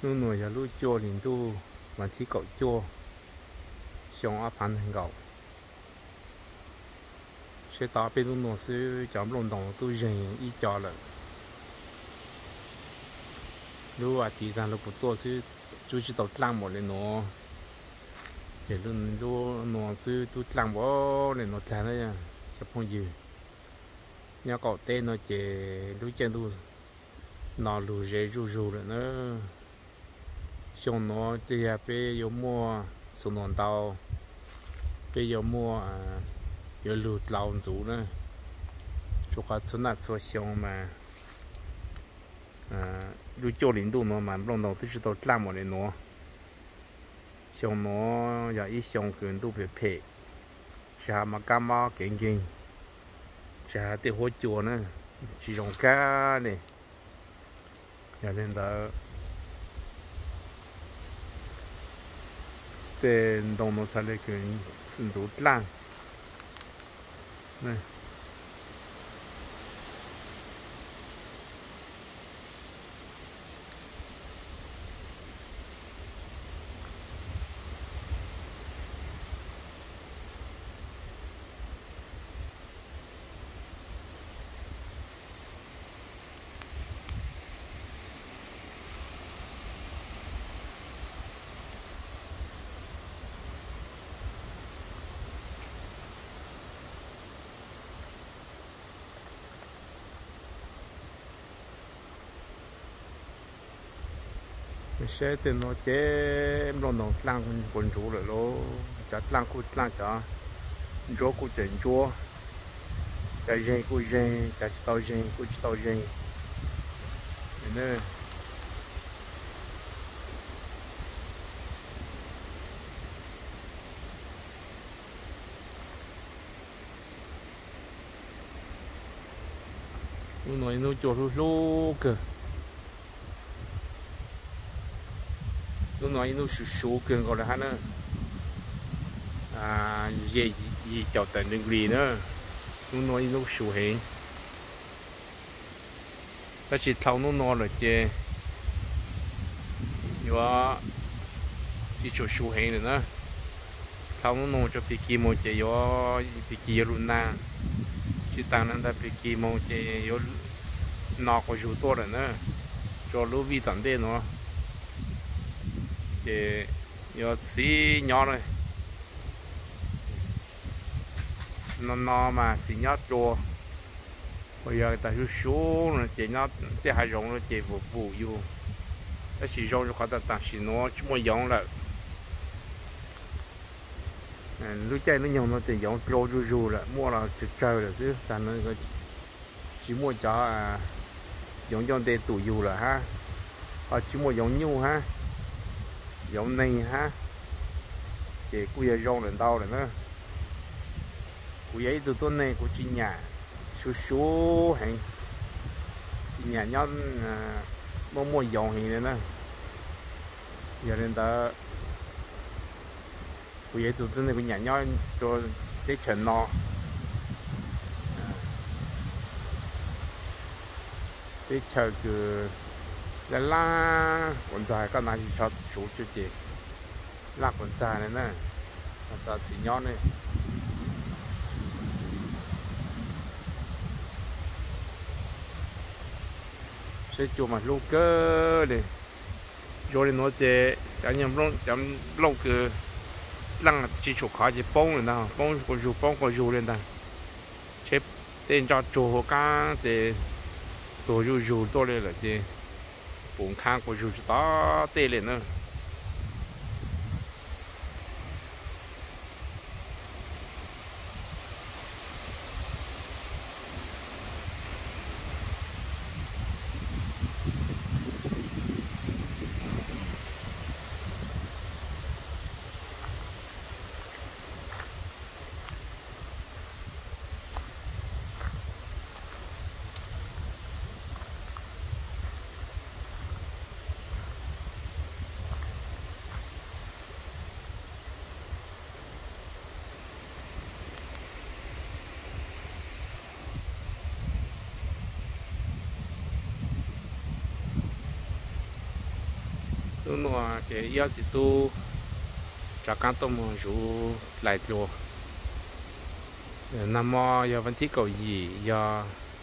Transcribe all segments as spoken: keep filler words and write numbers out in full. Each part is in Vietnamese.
nu nồi giờ lu chua liền tu mà chỉ cậu chua xong áp hành thành cậu sẽ tạo bên nu nồi sẽ chọn lồng đồng tu dành ít cho là lu à thì rằng là của tôi sẽ chú chỉ tàu lang một lên nó để luôn lu nó sẽ tu lang bỏ lên nó chán đấy à chụp phong gì nhà cậu tên nó chỉ lu chân tu nó lu dễ ru ru rồi nữa xong nó thì à bây giờ mua số nón tàu bây giờ mua à giờ lụt lao chủ nữa chỗ khác chỗ nào số xong mà à lụt cho linh đủ nó mà long đầu tức là tàu làm một cái nó xong nó giờ ít xong quyền đủ bị phê chả mà cam mà kinh kinh chả để hỗ trợ nữa chỉ dùng cá này giờ lên đó tên đồng nó sẽ lấy cái sinh dục lang này sẽ tên nó chế em lo nó lang quần chủ rồi lo chả lang cu lang chả chúa cu tiền chúa chả dây cu dây chả tàu dây cu tàu dây nên nó nói nó chúa lu lu cơ nó nói nó số số cường gọi là hắn nữa à gì gì chào tận đường gì nữa nó nói nó số hình ta chỉ thâu nó nói là chứ do chỉ số số hình nữa nữa thâu nó nói cho bị kim một chứ do bị kim luôn na chỉ tăng nên ta bị kim một chứ do nọ có số to rồi nữa cho lúa vi tận đây nó thì giờ xí nhỏ rồi nó nó mà xí nhỏ chua bây giờ ta cứ số nó chỉ nó chỉ hai rong nó chỉ vụ vụ yêu cái xí rong cho ta ta xí nó chỉ một giống là lúc chơi nó nhông nó thì giống trâu ru ru là mua là trực trời là chứ ta nó chỉ mua cho à giống trong đây tủ yêu là ha họ chỉ mua giống nhu ha giống này ha chỉ cùi rong lên đau rồi nữa cùi ấy từ tuần này của chị nhà số số hành chị nhà nhóc mua mua dòng hình này nữa giờ lên đó cùi ấy từ tuần này của nhà nhóc cho tết chuẩn no tết chờ cứ là la con dài con này cho số chữ gì là con dài này nè con dài xì nhon này sẽ chụp mặt lông cơ này rồi nó chế cái nhầm lông chấm lông cơ lăng chỉ chụp khó chỉ bông rồi nào bông còn chụp bông còn chụp lên đây xếp tên cho chụp hồ cá thì tổ chụp chụp to lên là gì bốn khang của chú đó tê lên nữa lúc nó cái yêu thì tu cho các tôm mà rủ lại rồi năm mò giờ vẫn thích cầu gì giờ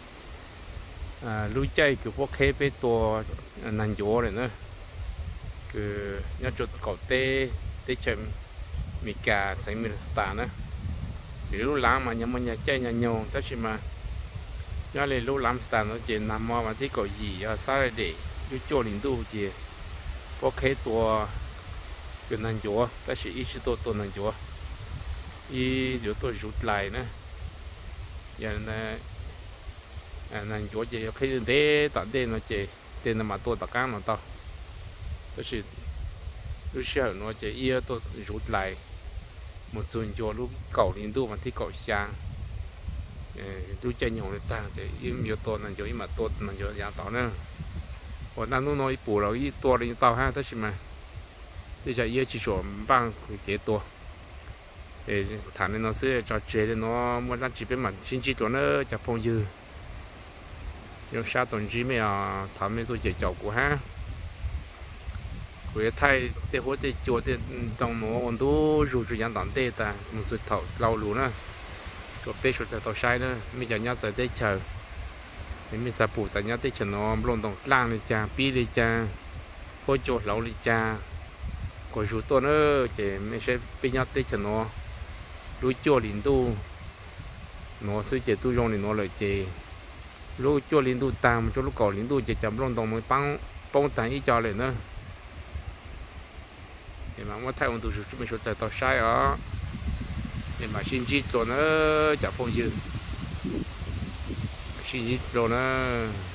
lui chơi cứ bốc khế vớiตัวนันโยเลยเนอะคือเนี่ยจุดเก่าเต้เต้เชมมีกาใส่มิลสตาร์นะหรือลูกหลานมันยังมันยังใจยังยงแต่ใช่ไหมเนี่ยเลยลูกหลานสตาร์เนาะเจนำมาวันที่เก่ายี่อ่ะซาเดย์ยูโจลินดูเจพวกเคตัวเป็นนันโยแต่是一直ตัวตัวนันโยอีเดี๋ยวตัวรุดไหลนะอย่างนั้นนันโยเจเคยเดย์ต่อเดย์เนาะเจเดย์นำมาตัวตะก้างเนาะต่อแต่是ลูกเชื่อเนาะเจอีตัวรุดไหลmộtส่วนโยลูกเก่าลินดูมันที่เก่าช้างดูใจหยงเลยตาจะยิ่ง有ตัวนั่นโยยิ่งมาตัวนั่นโยยาวต่อเนื่องวันนั้นนู้นน้อยปู่เราอีตัวลินต่อห้าได้ใช่ไหมที่จะเยอะที่สุดบ้างเกี่ยตัวเออฐานในน้องเสือจอเจเลยเนาะมันตั้งจีเป็นมันชิ้นจีตัวเนอะจะพงยืยงชาตนจีไม่อ่ะทำให้ตัวเจเจ้ากูฮะngười Thái thì họ thì chỗ thì trong nó ổn đủ rủ rủ yang đàn tê ta một số thầu lâu lú nữa chỗ tê chỗ tàu sai nữa mình giờ nhớ giờ tê chờ mình sẽ phụ tại nhớ tê chờ nó lon đồng lang đi cha pi đi cha hỗ chỗ lâu đi cha còn rủ to nữa thì mình sẽ bây nhớ tê chờ nó lúa chỗ liền tu nó sẽ chỉ tu dùng thì nó lợi chỉ lúa chỗ liền tu tam chỗ lúa cỏ liền tu chỉ chậm lon đồng mới băng bông tàn ý cho lại nữa thì mà thay ông tu sửa chúng mình sửa tại tàu sai ở thì mà xin chỉ cho nó chả phong dư xin chỉ cho nó